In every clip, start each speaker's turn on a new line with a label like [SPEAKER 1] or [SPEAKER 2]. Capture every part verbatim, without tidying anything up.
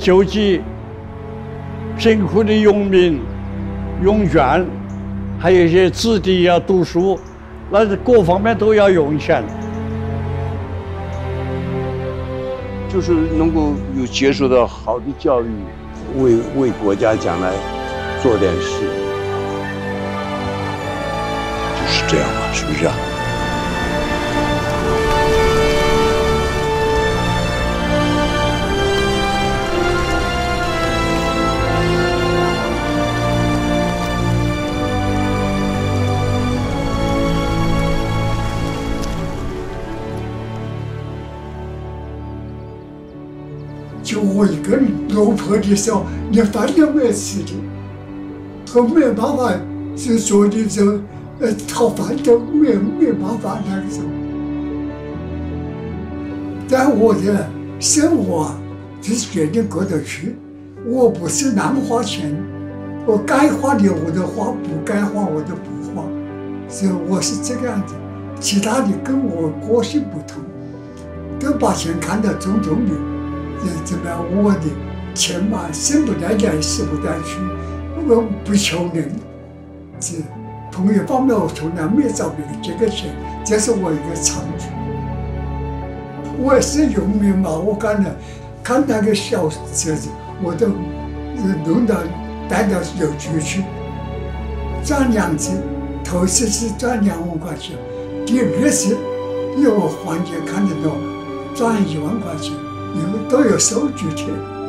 [SPEAKER 1] 救济贫苦的农民、农眷，还有一些子弟要读书，那各方面都要用钱。
[SPEAKER 2] 就是能够有接受到好的教育，为为国家将来做点事，就是这样嘛，是不是啊？
[SPEAKER 3] 就我一个人落魄的时候，连饭都没有吃的，和没有办法就说的时候，呃，讨饭都没有没有办法那个时候。但我的生活就是决定过得去，我不是乱花钱，我该花的我都花，不该花我都不花，所以我是这个样子。其他的跟我个性不同，都把钱看得重重的。怎么样？我的钱嘛，生不带来，死不带去，我不求人。这朋友方面，我从来没有找别人借过钱，这是我一个长处。我也是农民嘛，我看了看那个小车子，我都弄到带到邮局去，赚两次，头一次是赚两万块钱，第二次因为我环节看得到赚一万块钱。有都有收据的。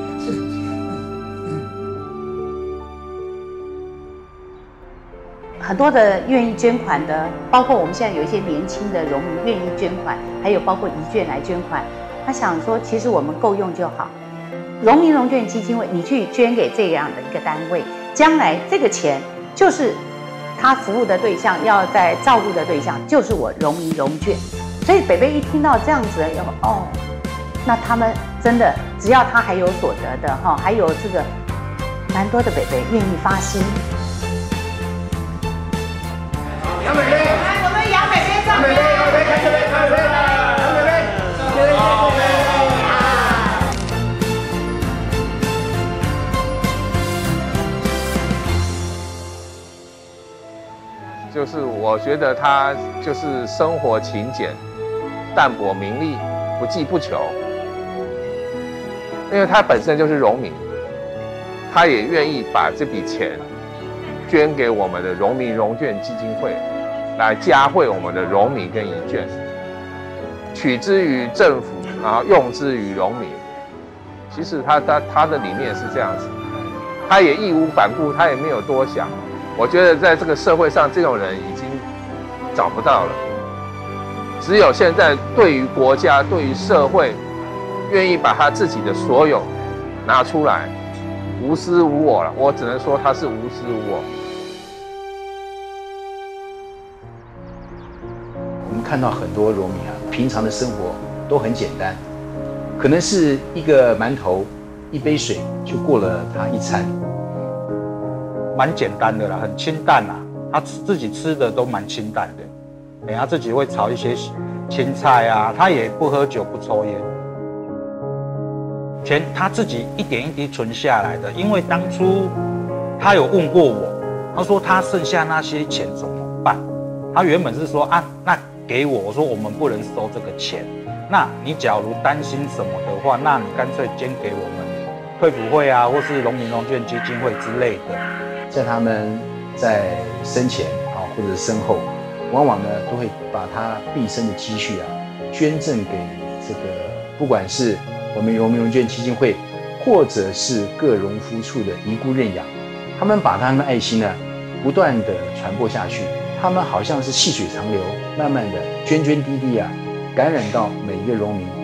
[SPEAKER 4] 很多的愿意捐款的，包括我们现在有一些年轻的农民愿意捐款，还有包括遗眷来捐款。他想说，其实我们够用就好。农民农眷基金会，你去捐给这样的一个单位，将来这个钱就是他服务的对象，要在照顾的对象就是我农民农眷。所以北北一听到这样子，要哦。那他们真的，只要他还有所得的哈，还有这个蛮多的北北愿意发心。
[SPEAKER 5] 杨美丽，来，我们杨美丽上面。杨美丽，杨美丽，看这边，看这边，杨美丽，杨美丽，
[SPEAKER 6] 啊！就是我觉得他就是生活勤俭，淡泊名利，不计不求。因为他本身就是农民，他也愿意把这笔钱捐给我们的农民农眷基金会，来嘉惠我们的农民跟遗眷，取之于政府，然后用之于农民。其实他他他的理念是这样子，他也义无反顾，他也没有多想。我觉得在这个社会上，这种人已经找不到了。只有现在对于国家、对于社会，愿意把他自己的所有拿出来，无私无我了。我只能说他是无私无我。
[SPEAKER 7] 我们看到很多农民啊，平常的生活都很简单，可能是一个馒头、一杯水就过了他一餐，
[SPEAKER 8] 蛮简单的啦，很清淡啦。他自己吃的都蛮清淡的，哎，他自己会炒一些青菜啊，他也不喝酒、不抽烟。钱他自己一点一滴存下来的，因为当初他有问过我，他说他剩下那些钱怎么办？他原本是说啊，那给我，我说我们不能收这个钱，那你假如担心什么的话，那你干脆捐给我们退辅会啊，或是农民农眷基金会之类的。
[SPEAKER 7] 在他们在生前啊，或者身后，往往呢都会把他毕生的积蓄啊捐赠给这个，不管是我们农民农眷基金会，或者是各农夫处的遗孤认养，他们把他们的爱心呢，不断的传播下去。他们好像是细水长流，慢慢的涓涓滴滴啊，感染到每一个农民。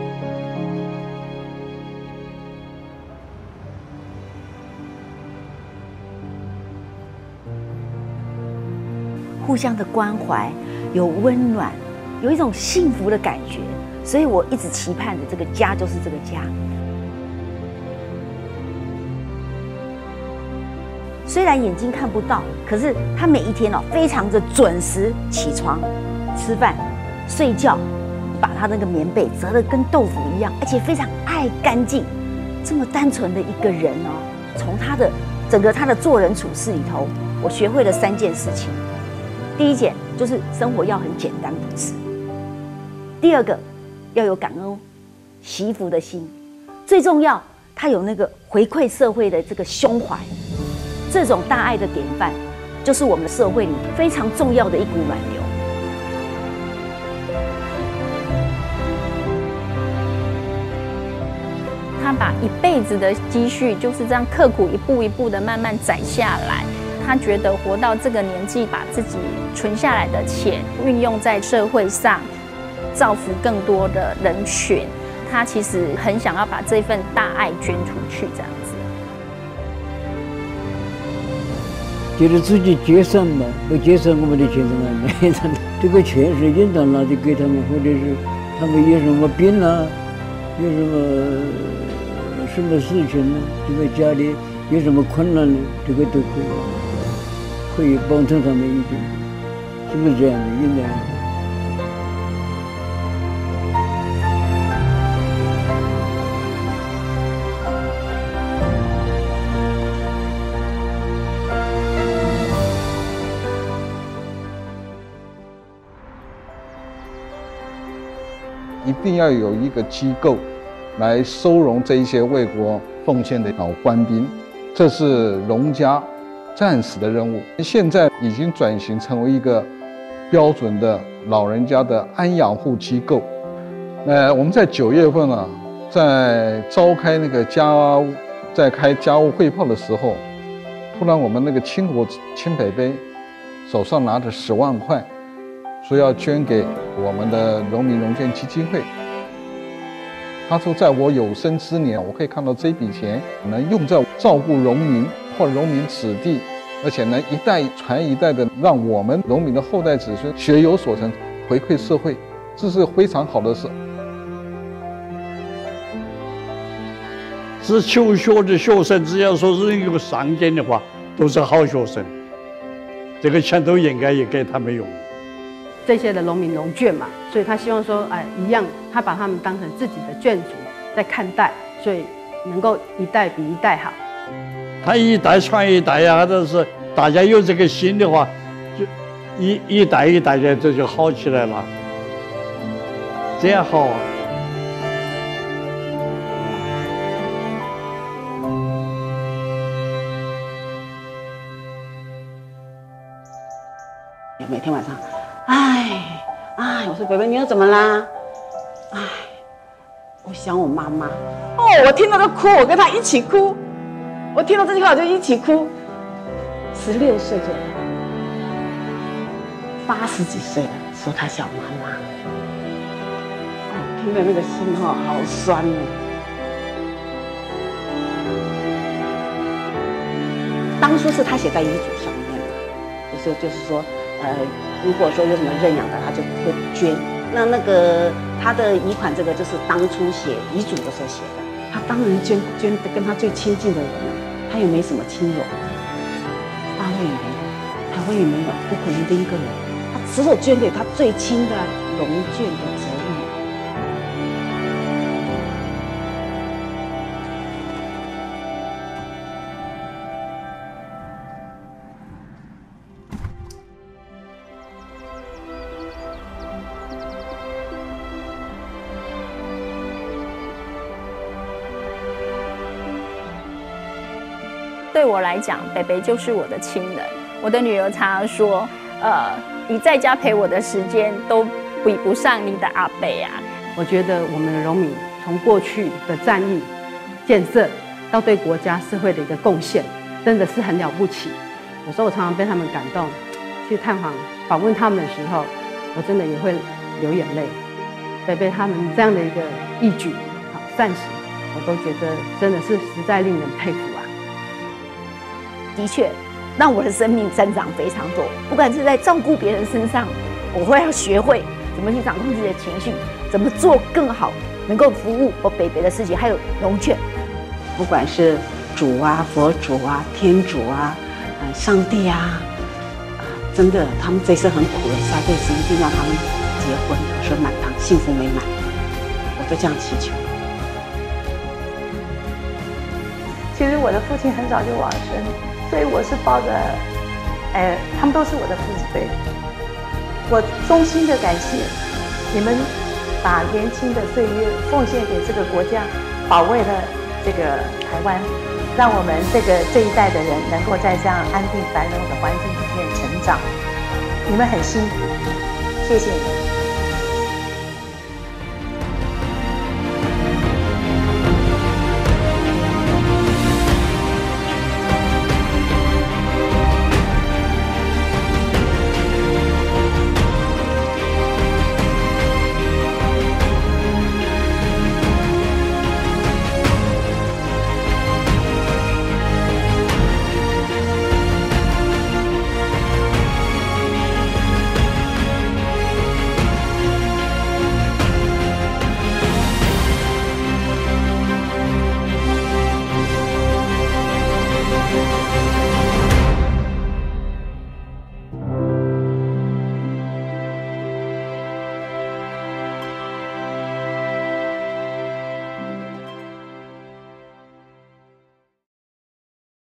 [SPEAKER 9] 互相的关怀，有温暖，有一种幸福的感觉。所以我一直期盼着这个家就是这个家。虽然眼睛看不到，可是他每一天哦，非常的准时起床、吃饭、睡觉，把他那个棉被折得跟豆腐一样，而且非常爱干净。 这么单纯的一个人哦，从他的整个他的做人处事里头，我学会了三件事情。第一件就是生活要很简单朴实。第二个要有感恩惜福的心，最重要，他有那个回馈社会的这个胸怀。这种大爱的典范，就是我们社会里非常重要的一股暖流。
[SPEAKER 10] 他把一辈子的积蓄就是这样刻苦一步一步的慢慢攒下来。他觉得活到这个年纪，把自己存下来的钱运用在社会上，造福更多的人群。他其实很想要把这份大爱捐出去，这样子。
[SPEAKER 11] 觉得自己节省嘛，不节省我们的钱怎么没的？这个钱是应当拿去给他们，或者是他们有什么病啊，有什么什么事情呢？这个家里有什么困难呢？这个都可以。可以帮衬他们一点，是不是这样的？应该。
[SPEAKER 12] 一定要有一个机构来收容这一些为国奉献的老官兵，这是荣家战士的任务，现在已经转型成为一个标准的老人家的安养护机构。呃，我们在九月份啊，在召开那个家务，在开家务汇报的时候，突然我们那个亲国亲北北手上拿着十万块，说要捐给我们的荣民荣眷基金会。他说，在我有生之年，我可以看到这笔钱能用在照顾农民或农民子弟，而且呢，一代传一代的，让我们农民的后代子孙学有所成，回馈社会，这是非常好的事。
[SPEAKER 1] 是求学的学生，只要说是有上进的话，都是好学生。这个钱都应该也给他们用。
[SPEAKER 13] 这些的农民农眷嘛，所以他希望说，哎，一样，他把他们当成自己的眷属在看待，所以能够一代比一代好。
[SPEAKER 1] 他一代传一代呀，都是大家有这个心的话，就一一代一代的这就好起来了，这样好啊。
[SPEAKER 14] 每天晚上，哎哎，我说北北，你又怎么啦？哎，我想我妈妈。哦，我听到都哭，我跟她一起哭。我听到这句话我就一起哭。十六岁就八十几岁了，说她想妈妈。哦，听着那个心哈、哦，好酸哦。当初是她写在遗嘱上面嘛，就是就是说。呃，如果说有什么认养的，他就会捐。那那个他的遗款，这个就是当初写遗嘱的时候写的。他当然捐捐跟他最亲近的人了，他也没什么亲友，大卫也没有，台湾也没有，不可能的一个人，他只有捐给他最亲的荣眷的子女。
[SPEAKER 10] 对我来讲，北北就是我的亲人。我的女儿常常说，呃，你在家陪我的时间都比不上你的阿伯啊。
[SPEAKER 13] 我觉得我们的荣民从过去的战役建设到对国家社会的一个贡献，真的是很了不起。有时候我常常被他们感动，去探访访问他们的时候，我真的也会流眼泪。北北他们这样的一个义举、好善行，我都觉得真的是实在令人佩服啊。
[SPEAKER 9] 的确，让我的生命增长非常多。不管是在照顾别人身上，我会要学会怎么去掌控自己的情绪，怎么做更好，能够服务我北北的事情，还有荣眷。
[SPEAKER 14] 不管是主啊、佛祖啊、天主啊、呃、上帝啊，啊，真的，他们这一生很苦了，下辈子一定让他们结婚，说满堂幸福美满，我都这样祈求。
[SPEAKER 4] 我的父亲很早就往生，所以我是抱着，哎，他们都是我的父辈。我衷心的感谢你们，把年轻的岁月奉献给这个国家，保卫了这个台湾，让我们这个这一代的人能够在这样安定繁荣的环境里面成长。你们很辛苦，谢谢你们。